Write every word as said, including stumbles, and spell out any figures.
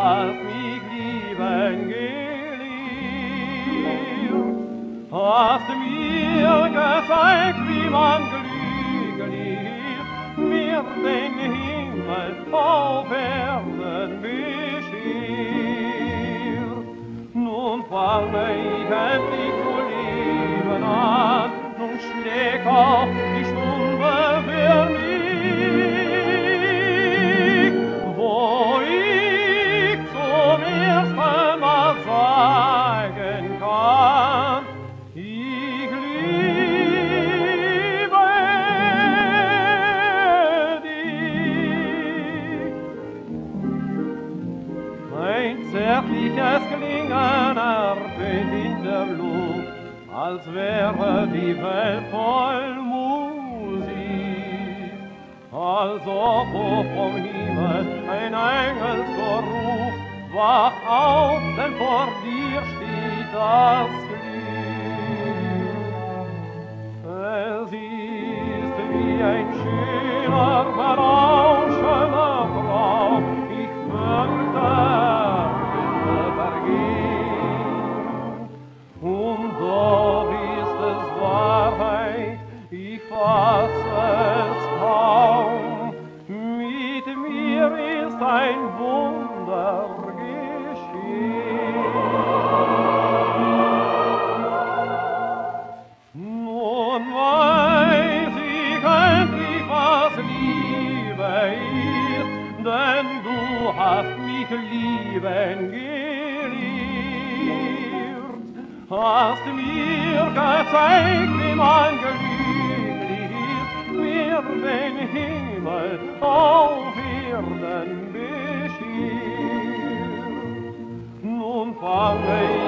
hast mich lieben gelehrt, hast mir gezeigt, wie man glücklich mir den Himmel auf Erden beschert. Nun fange ich endlich zu leben an, nun schlägt auch die Stunde für mich, wo ich zum ersten Mal sagen kann, ich liebe dich. Mein zärtliches Klingen ertönt in der Luft, als wäre die Welt voll Musik, als ob hoch vom Himmel ein Engelschor ruft, wach auf, denn vor dir steht das Glück. Es ist wie ein schöner, berauschender Traum, ich fürchte, und doch ist es Wahrheit, ich fass es kaum. Mit mir ist ein Wunder geschehen. Nun weiß ich endlich, was Liebe ist, denn du hast mich lieben gelehrt. Hast mir gezeigt, wie man glücklich ist, mir den Himmel auf Erden beschert. Nun fange